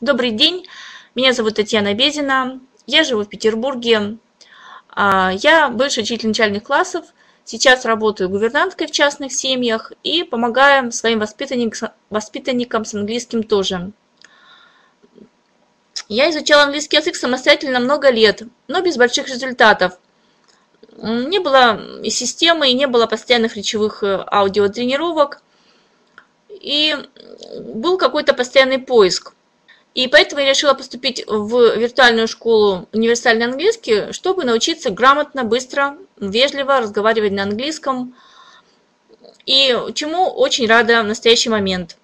Добрый день, меня зовут Татьяна Безина, я живу в Петербурге, я бывший учитель начальных классов, сейчас работаю гувернанткой в частных семьях и помогаю своим воспитанникам с английским тоже. Я изучала английский язык самостоятельно много лет, но без больших результатов. Не было и системы, и не было постоянных речевых аудиотренировок, и был какой-то постоянный поиск. И поэтому я решила поступить в виртуальную школу «Универсальный английский», чтобы научиться грамотно, быстро, вежливо разговаривать на английском, и чему очень рада в настоящий момент.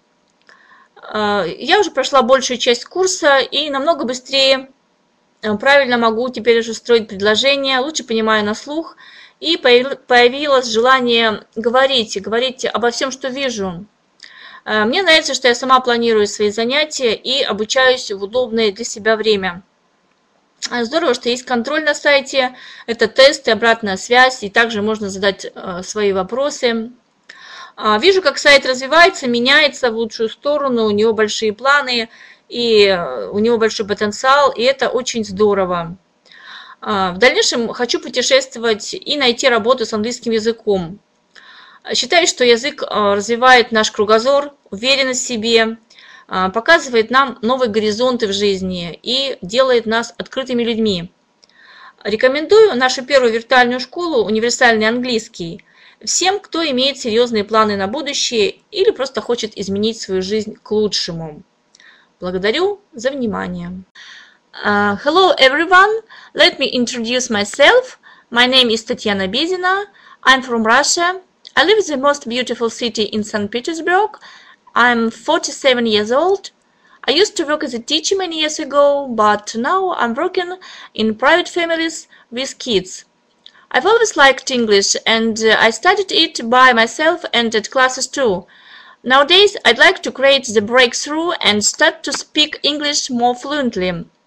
Я уже прошла большую часть курса и намного быстрее, правильно могу теперь уже строить предложения, лучше понимаю на слух, и появилось желание говорить обо всем, что вижу. Мне нравится, что я сама планирую свои занятия и обучаюсь в удобное для себя время. Здорово, что есть контроль на сайте, это тесты, обратная связь, и также можно задать свои вопросы. Вижу, как сайт развивается, меняется в лучшую сторону, у него большие планы, и у него большой потенциал, и это очень здорово. В дальнейшем хочу путешествовать и найти работу с английским языком. Считаю, что язык развивает наш кругозор, уверенность в себе, показывает нам новые горизонты в жизни и делает нас открытыми людьми. Рекомендую нашу первую виртуальную школу «Универсальный английский» всем, кто имеет серьезные планы на будущее или просто хочет изменить свою жизнь к лучшему. Благодарю за внимание. Hello everyone, let me introduce myself. My name is Tatiana Bezina. I'm from Russia. I live in the most beautiful city in St. Petersburg. I'm 47 years old. I used to work as a teacher many years ago, but now I'm working in private families with kids. I've always liked English and I studied it by myself and at classes too. Nowadays, I'd like to create the breakthrough and start to speak English more fluently.